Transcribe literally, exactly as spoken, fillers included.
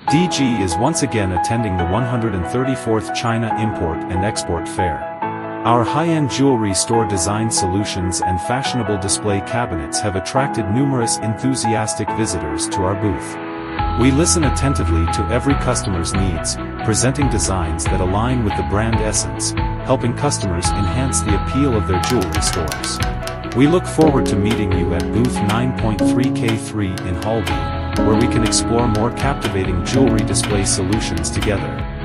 D G is once again attending the one hundred thirty-fourth China Import and Export Fair. Our high-end jewelry store design solutions and fashionable display cabinets have attracted numerous enthusiastic visitors to our booth. We listen attentively to every customer's needs, presenting designs that align with the brand essence, helping customers enhance the appeal of their jewelry stores. We look forward to meeting you at booth nine point three K three in Hall B, where we can explore more captivating jewelry display solutions together.